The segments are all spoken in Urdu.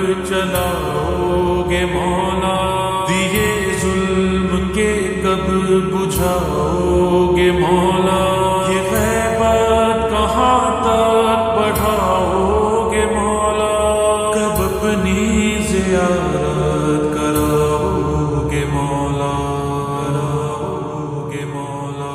چلاؤ گے مولا، دیے ظلم کے کب بجھاؤ گے مولا، یہ غیبت کہاں تک بڑھاؤ گے مولا، کب اپنی زیارت کراؤ گے مولا، کراؤ گے مولا،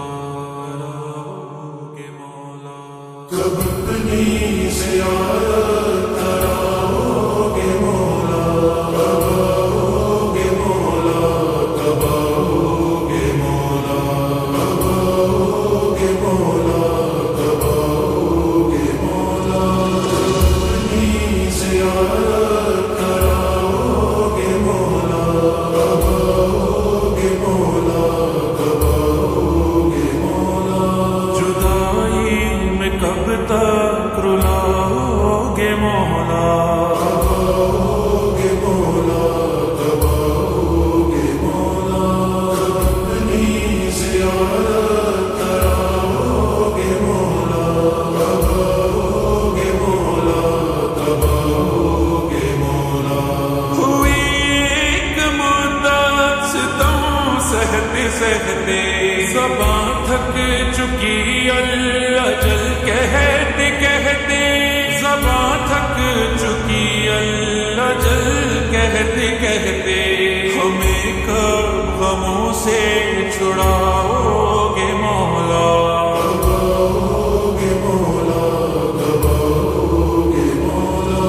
کراؤ گے مولا، کب اپنی زیارت کراؤ گے مولا، کب آؤ گے مولا، کب آؤ گے مولا، کب آؤ گے مولا، کب آؤ گے مولا، اپنی زیارت کراؤ گے مولا، کب آؤ گے مولا، کب آؤ گے مولا، جدائی میں کب تک رلاؤ گے مولا، کب آؤ گے مولا، کب آؤ گے مولا، اپنی زیارت کراؤ گے مولا، کب آؤ گے مولا، کب آؤ گے مولا، ہوئی ایک مدت ستم سہتے سہتے، زباں تھک چکی الاجل کہتے کہتے، زباں تھک چکی الاجل کہتے کہتے، ہمیں کب غموں سے چھڑاؤ گے مولا، کب آؤ گے مولا، کب آؤ گے مولا،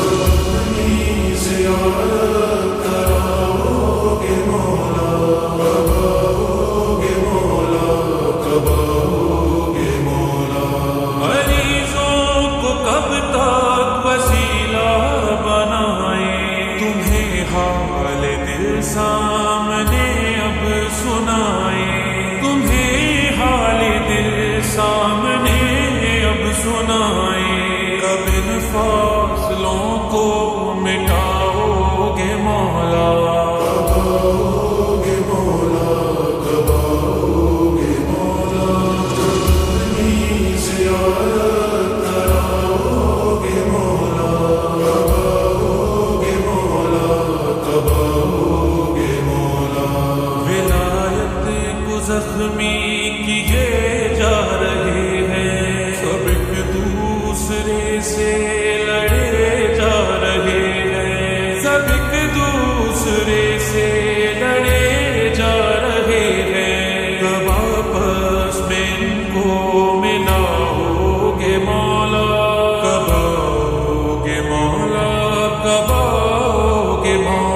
اپنی زیارت کراؤ گے مولا، کب آؤ گے مولا، کب آؤ گے مولا، مریضوں کو کب تک وسیلہ بنائیں، تمہیں حال دل سامنے اب سنائیں، تمہیں حال دل سامنے اب سنائیں، کب ان فاصلوں کو مٹاؤ گے مولا، کب آؤ گے مولا، کب آؤ گے مولا، اپنی زیارت کراؤ گے مولا، کب آؤ گے مولا، کب آؤ گے مولا، ولایت کو زخمی کیے جا رہے ہیں، سب ایک دوسرے سے لڑے جا رہے ہیں، سب ایک دوسرے سے لڑے جا رہے ہیں، کب آپس میں ان کو ملاؤ گے مولا، کب آؤ گے مولا، کب آؤ گے مولا،